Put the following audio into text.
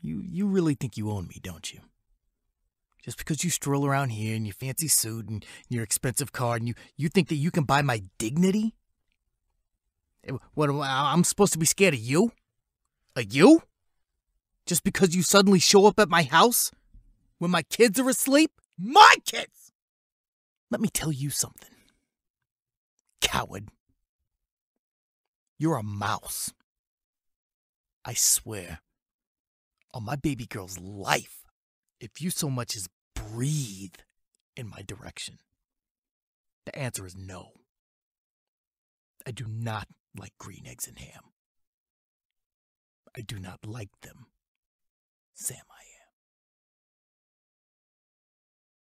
You really think you own me, don't you? Just because you stroll around here in your fancy suit and your expensive car, and you think that you can buy my dignity? What, I'm supposed to be scared of you? Of you? Just because you suddenly show up at my house when my kids are asleep? My kids! Let me tell you something. Coward. You're a mouse. I swear, on my baby girl's life, if you so much as breathe in my direction, the answer is no. I do not like green eggs and ham. I do not like them, Sam I am.